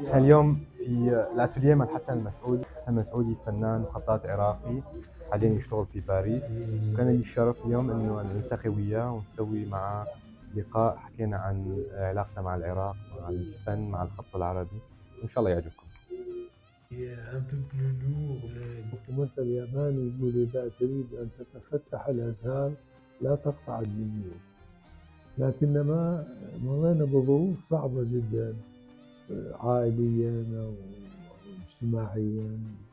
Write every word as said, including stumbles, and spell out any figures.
احنا اليوم في الاتelier مال حسن المسعودي. حسن المسعودي فنان وخطاط عراقي حاليا يشتغل في باريس، وكان لي الشرف اليوم انه أنا نلتقي وياه ونسوي معه لقاء. حكينا عن علاقته مع العراق، مع الفن، مع الخط العربي، وان شاء الله يعجبكم. مثل ياباني يقول: إذا تريد أن تتفتح الأذهان لا تقطع الجيوب. لكنما مرينا بظروف صعبة جدا عائليا واجتماعيا.